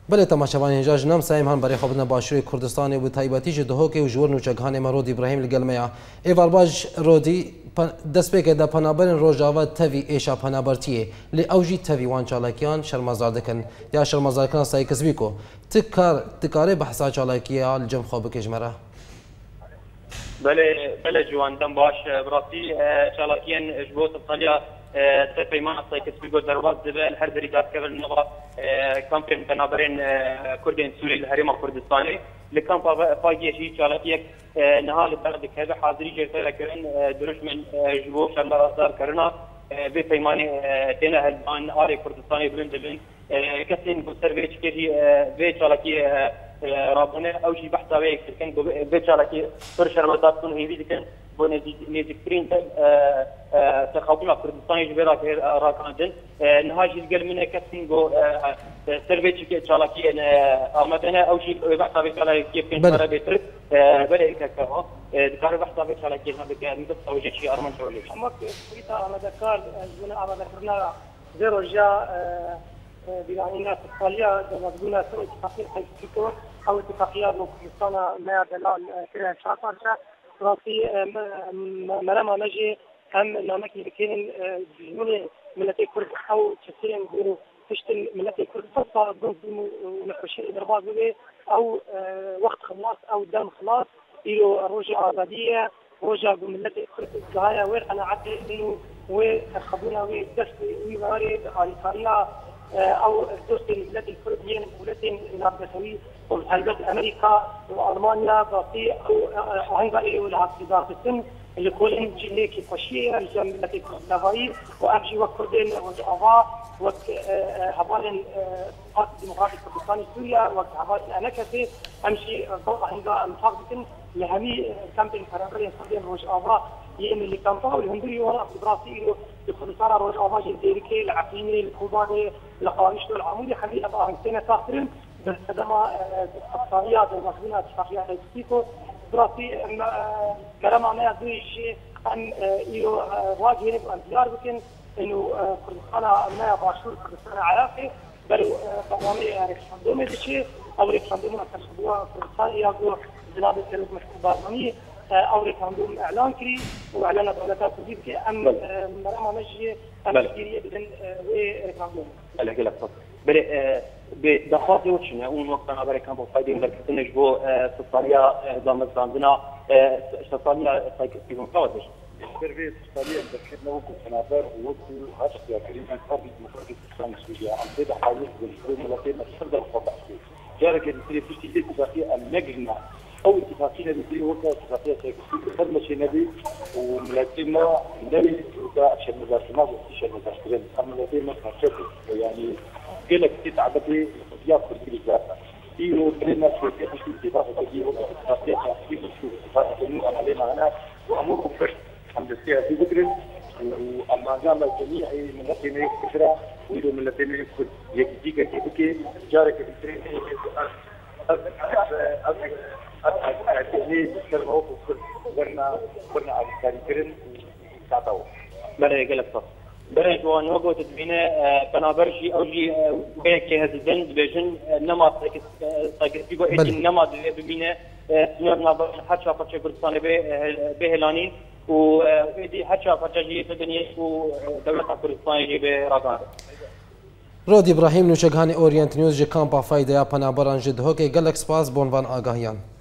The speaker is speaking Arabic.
بله تماشاوان اینجا جنم سعیم هم برای خوابنا باشوری کردستان و تایباتی جدهوک و جور نوچگان مرود ابراهیم لگلمیا ایوار باج رودی دست به که در پنابرین روجاوا توی ایشا پنابرتیه لی اوجی توی وان چالاکیان شرمزار دکن یا شرمزار کن سعی کسبی کو تکاره بحثا چالاکیا لجم خواب کشمره. بله جوان دم باش براتی چالاکیان جبوت الطالیا تفهمان الصيف سبيقو دربات زبال هر دريقات قبل نغا كامبين بنابرين كردين سوري الهريم الكردستاني لكان فاجئ شيء شالاتيك نهال البلد كذا حاضري جرت لكن دروش من جبوش الله صار كرنا بفهماني تنا هالبان آري كردستاني بلند بلند كسين بسربيش كذي بيشالاتي رابطنا أو شيء بحثا بيك كان بيشالاتي فرش رمضان كون هيدي كان بونيزكرين تخاطبنا كردستاني جبرا راكاندن نهاجي القل منها كسينجو سيرفيتش كشالاكي آمدنا أو شيء بحثا بيك كيف كان شارع بيتر بلا كذا ذكر بحثا بيك شالاكي هذا كان بس أوجه شيء أرمان شغلي. أما كويتا على ذكر زمنا على ذكرنا زيرو جاء بلانينا استراليا دمجنا سوء اتفاقية حيثيكو أو اتفاقيات من كردستان ما دلال كذا شاطرة راسي مرام نجي هم نامك بكين جنون ملتي كرد أو تسين بيرو تشتل ملتي كرد فصا ضد ونخشين دربات بيه أو وقت خلاص أو دم خلاص إلو رجع عبادية رجع بملتي كرد الزهاية وين أنا عدي إنه وخبونا ودست ويوارد على طريقة أو دوست الملت الكرديين ملتين نابتسوي وبالحلبات أمريكا وألمانيا باقي أو هنغاري والعقيدات السن اللي كلهم جيليكي فشية الجمع التي كردناهاي وأمشي وكردين وجعفا وهبالين الفرق الديمقراطي كردستاني سوريا وهبالين أنكسي أمشي ضوء هنغا المفاقدين لهمي كامبين فرابرين كردين وجعفا يعني اللي كان فاول هندري وراء براسيل لكردستان روج أواجه ديركي العقيمي الكوباني القوانيش العمودي خلي أبغى سنة تاخرين بس هذا الصاريات المخزونات الشخصيات التيكو براسي كلام أنا أدري شيء عن إيرو واجهين بانتظار بكن إنه كردستان ما باشور كردستان عراقي بل طبعاً ريفرندوم هذا أو ريفرندوم التشبوه كردستان ياقو زناد التلوث مشكوبات أو ريفرندوم إعلان كري وإعلان دولتها كردية كأم مرام نجي أمريكية بدن وريفرندوم. على كلا فقط. بله بدخات يوشنا أول وقت أنا بري كان بفايدة من ذلك نجبو استطاليا دامز عندنا استطاليا في مقاومة. السيرفيس استطاليا بكرنا وكل سنابر ووصل عشرة يا كريم أنصار المفروض تسلم سوريا عن طريق حوالي بالفيلم التي نشرد الخطأ. جارك اللي في تيجي اتفاقية المجنة أو اتفاقية مثل وقت اتفاقية خدمة شيء نبي وملاتينا نبي وده عشان مدرسنا وعشان مدرسين أما ملاتينا كشكل يعني كلك تتعبدي يا كردي بالذات إيرو كلنا في اتفاقية تجي وقت اتفاقية في اتفاقية إنه علينا هنا وأمور كفر الحمد لله في ذكر وأما جامع الجميع ملاتينا كفرة وإيرو ملاتينا كد يجيك كيفك جارك الفريق بله قلت صح بله جوان وقوة تدبينه بنابرشي أو جي بينك هزدن بيجن نما تاكسيبو إيدي نما ببينه سنور نابر حتى فتشة كردستان بهلانين وإيدي حتى فتشة جي تدنيه ودولة كردستان جي براغان رود ابراهیم نوچگان اورینت نیوز جی کامپا فایده یا پنابران جدهوک گلکس پاس بونوان آگاهیان